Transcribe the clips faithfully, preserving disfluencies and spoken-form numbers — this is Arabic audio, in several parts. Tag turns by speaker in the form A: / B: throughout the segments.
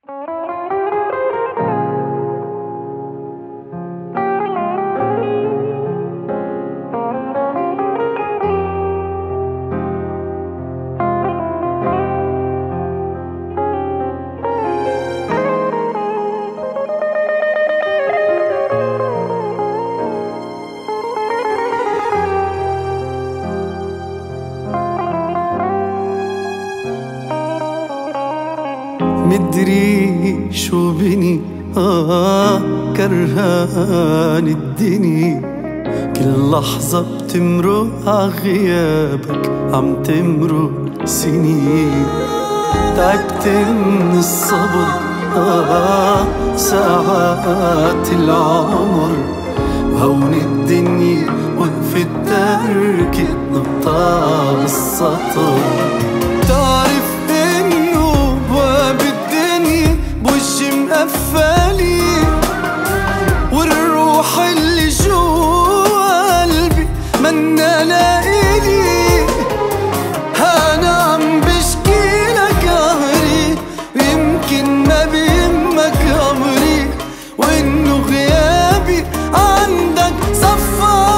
A: مدري شو بني آه كرهان الدني، كل لحظة بتمرق عغيابك عم تمرق سنين. تعبت من الصبر آه ساعات العمر، وهون الدنيا وقفت تركت نقطة بالسطر. تعرف انه بواب الدنيا بوجي مقفلي، والروح اللي جوا قلبي منا لإلي. انا عم بشكي لك قهري، ويمكن ما بيهمك امري، وانه غيابي عندك صفى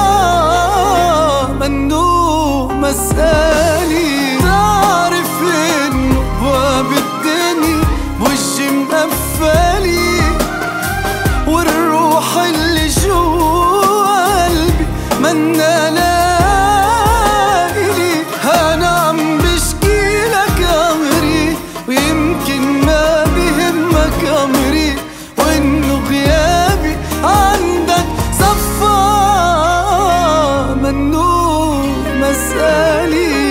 A: منو مسألي. تعرف انه بواب الدنيا بوجي مقفلي، والروح اللي جوا قلبي منا لإلي. انا عم بشكي لك امري، ويمكن ما بيهمك امري، وانه غيابي عندك صفى منو مسألي.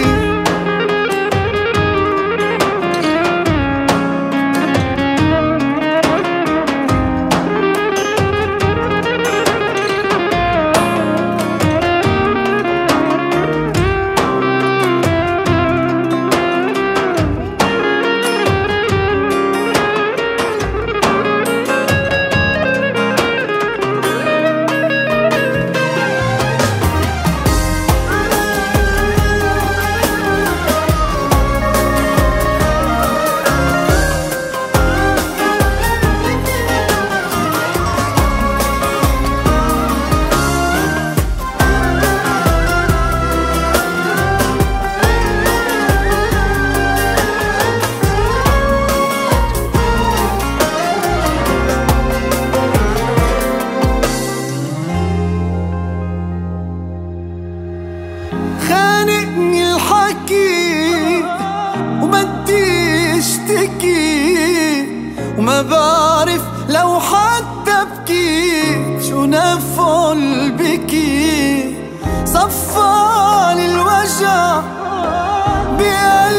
A: خانقني الحكي وبدي اشتكي، وما بعرف لو حتى بكي شو نفعل بكي. صفالي الوجع بقلبي